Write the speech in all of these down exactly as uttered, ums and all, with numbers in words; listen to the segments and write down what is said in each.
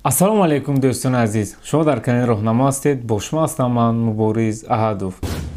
ассалому алейкум дӯстони азиз, шумо дар канали роҳнамо ҳастед. Бо шумо ҳастам ман Мубориз Аҳадов.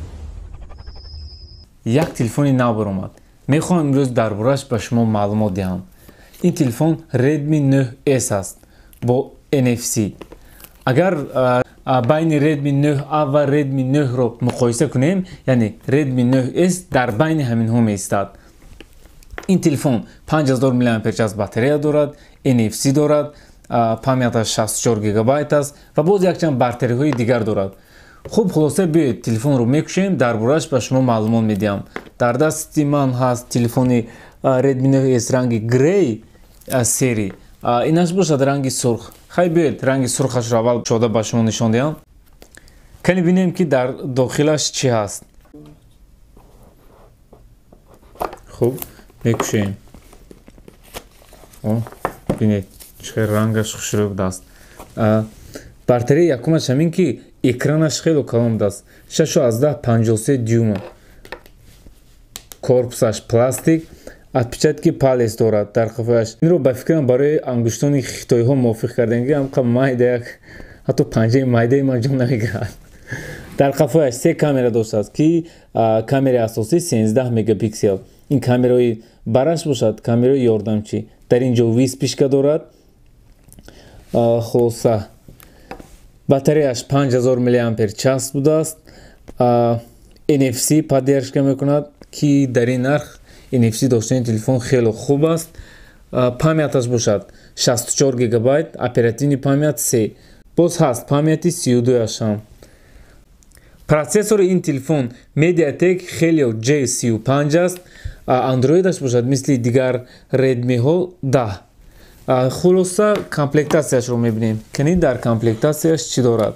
Як телефони нав баромад. Мехоҳам имрӯз дар борааш ба шумо маълумот диҳам. Ин телефон Redmi нӯҳ эс аст бо эн эф си. Агар байни Redmi нӯҳ а ва Redmi нӯҳ-ро муқоиса кунем, яъне Redmi нӯҳ эс дар байни ҳаминҳо меистад. Ин телефон панҷ ҳазор миллиампер час батарея дорад, эн эф си дорад, памяташ шасту чор гигабайт аст ва боз якчанд бартериҳои дигар дорад. Хуб, хулоса биёед телефонро мекушем, дар борааш ба шумо маълумот медиҳам. Дар дасти ман ҳаст телефони Redmi нӯҳ эс ранги грей сери. Инаш бошад ранги сурх. Хай биёед ранги сурхашро аввал шода ба шумо нишон диҳам. Кани бинем ки дар дохилаш чӣ ҳаст. Хуб, мекушем. О, бинед. Чӣ рангаш хушрӯб даст. Батарея якумаш ҳамин ки экранаш хело калон даст. шашу аздаҳ панҷоҳ и се дюйма. Корпусаш пластик, отпечатки палец дорад дар қафояш. Инро ба фикрам барои ангуштони хитоиҳо мувофиқ кардем ки ҳамқа майда як ҳатто панҷаи майдаи ман ҷон намегирад. Дар қафояш се камера доштааст ки камераи асосӣ сенздаҳ мегапиксел. Ин камераи бараш бошад, камераи ёрдамчӣ. Дар ин ҷо виспишка дорад. Хулоса батареяш панҷ ҳазор миллиампер час будааст. эн эф си поддержка мекунад ки дар ин нарх эн эф си доштани телефон хело хуб аст. Памяташ бошад шасту чор гигабайт, оперативни памят се. Боз ҳаст памяти сию дуяш ҳам. Процессори ин телефон Mediatek Helio ҷей сию панҷ аст. Андроидаш бошад мисли дигар Redmi-ҳо даҳ. Хулоса комплектасияшро мебинем. Кани дар комплектасияш чӣ дорад?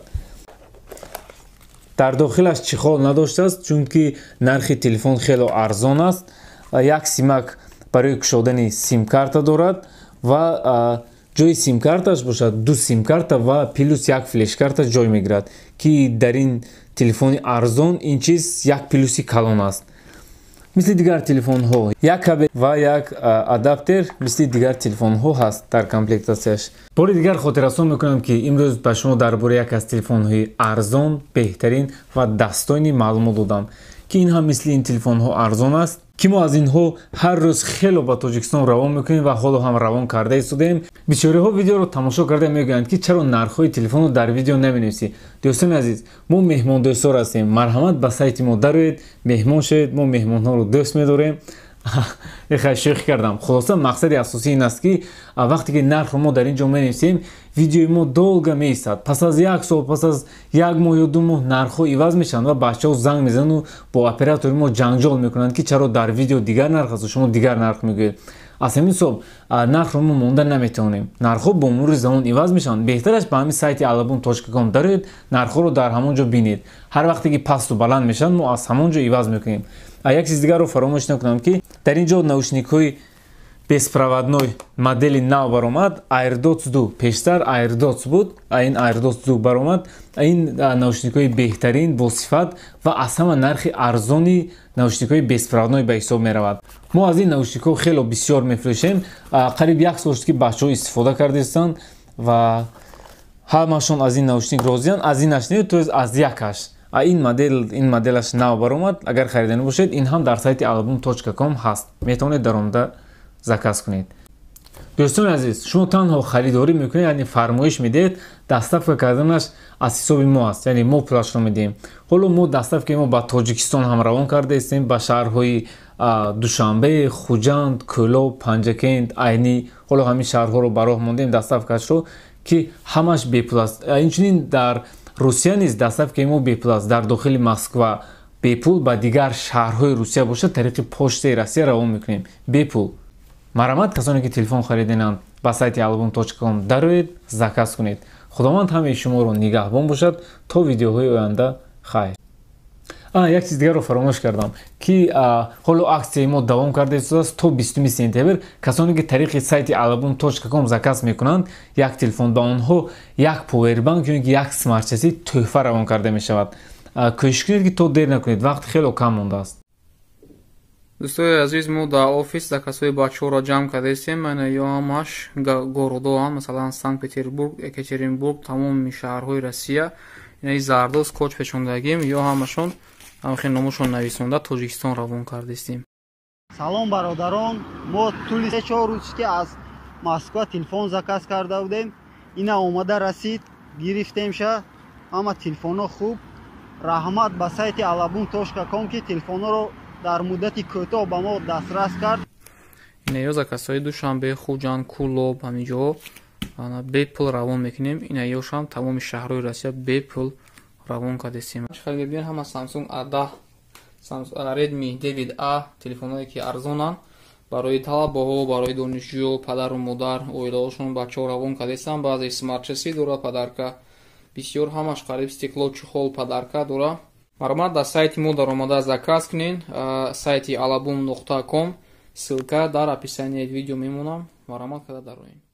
Дар дохилаш чихол надоштааст, чунки нархи телефон хело арзон аст. Як симак барои кушодани симкарта дорад ва ҷои симкарташ бошад ду симкарта ва плюс як флешкарта ҷой мегирад, ки дар ин телефони арзон ин чиз як плюси калон аст. Мисли дигар телефонҳо як кабел ва як адаптер мисли дигар телефонҳо ҳаст дар комплектасияш. Бори дигар хотиррасон мекунам ки имрӯз ба шумо дар бораи як аз телефонҳои арзон, беҳтарин ва дастойни маълумот додам, ки ин ҳам мисли ин телефонҳо арзон аст, ки мо аз инҳо ҳар рӯз хело ба Тоҷикистон равон мекунем ва ҳоло ҳам равон карда истодем. Бисёриҳо видеоро тамошо карда мегӯянд ки чаро нархҳои телефонро дар видео наменависӣ. Дӯстони азиз, мо меҳмондӯстор ҳастем. Марҳамат ба сайти мо дароед, меҳмон шавед. Мо меҳмонҳоро дӯст медорем. Хай шӯхӣ кардам. Хулоса мақсади асосӣ ин аст ки вақте ки нархро мо дар ин ҷо менависем, видеои мо долга меистад. Пас аз як сол, пас аз як моҳ ё ду моҳ нархҳо иваз мешаванд ва бачаҳо занг мезананд ва бо оператори мо ҷанҷол мекунанд ки чаро дар видео дигар нарх аст, шумо дигар нарх мегӯед. Аз ҳамин соб нархро мо монда наметавонем. Нархҳо бо мурури замон иваз мешаванд. Беҳтараш ба ҳамин сайти алабун точка ком дароед, нархҳоро дар ҳамон ҷо бинед. Ҳар вақте ки пасту баланд мешаванд, мо аз ҳамон ҷо иваз мекунем. Як чиз дигарро фаромӯш накунам ки дар ин ҷо наушникҳои беспроводной модели нав баромад. AirDots ду пештар AirDots буд, ин AirDots ду баромад. Ин наушникҳои беҳтарин бо сифат ва аз ҳама нархи арзони наушникҳои беспроводной ба ҳисоб меравад. Мо аз ин наушникҳо хело бисёр мефурӯшем. Қариб як сол шуд ки бачаҳо истифода кардаистанд ва ҳамашон аз ин наушник розиянд. Аз инаш не то аз якаш. Ин модел ин моделаш нав баромад. Агар харидани бошед, ин ҳам дар сайти алабун точка ком ҳаст. Метавонед дар омада заказ кунед. Дӯстони азиз, шумо танҳо харидорӣ мекунед, яъне фармоиш медиҳед, доставка карданаш аз ҳисоби мо аст, яъне мо пулашро медиҳем. Ҳоло мо доставкаи мо ба Тоҷикистон ҳам равон карда истем, ба шаҳрҳои Душанбе, Хуҷанд, Кӯлоб, Панҷакент, Айнӣ. Ҳоло ҳамин шаҳрҳоро ба роҳ мондем доставкашро, ки ҳамаш бепул аст. Инчунин дар Русия низ доставкаи мо бепул аст. Дар дохили Москва бепул, ба дигар шаҳрҳои Русия бошад тариқи почтаи Россия равон мекунем бепул. Марамат касоне ки телефон харидинанд, ба сайти алабун точка ком дароед, заказ кунед. Худованд ҳамаи шуморо нигаҳбон бошад то видеоҳои оянда. Хайр. А як чиз дигарро фаромӯш кардам ки ҳоло аксияи мо давом карда истодааст то бистуми сентябр. Касоне ки тариқи сайти алабун точка ком заказ мекунанд, як телефон ба онҳо як повербанк ё як смартчаси тӯҳфа равон карда мешавад. Кӯшиш кунед ки то дер накунед, вақти хело кам мондааст. Дӯстои азиз, мо дар офис закасои бачаҳоро ҷамъ кардастем. Айна ё ҳамаш городоам, масалан Санкт-Петербург, Екатеринбург, тамоми шаҳрҳои Россия. Инаи зарду скотч пешондагим, ё ҳамашон ҳамахи номашон нависонда Тоҷикистон равон кардастем. Салом бародарон, мо тӯли се чор рӯз ки аз Москва телефон заказ карда будем. Ина омада расид, гирифтемша. Ҳама телефонҳо хуб. Раҳмат ба сайти алабун точка ком ки телефонҳоро дар муддати кӯтоҳ ба мо дастрас кард. Ина ё закасои Душанбе, Хуҷанд, Кӯлоб, ҳаминҷоҳо бепул равон мекунем. Ина ёшам тамоми шаҳрҳои Россия бепул равон кардастем. Хелгибин ҳама Samsung А дах, Redmi девять А телефонҳое ки арзонанд. Барои талабаҳо, барои донишҷӯё, падару модар, оилаҳошон, бачаҳо равон кардастам. Баъзе смартчаси дора падарка. Бисёр ҳамаш қариб стекло, чухол, падарка дора. Маълумот дар сайти мо даромада заказ кунед. Сайти алабун нуқта ком. Ссилка дар описаниеи видео мемонам. Маълумот карда дароем.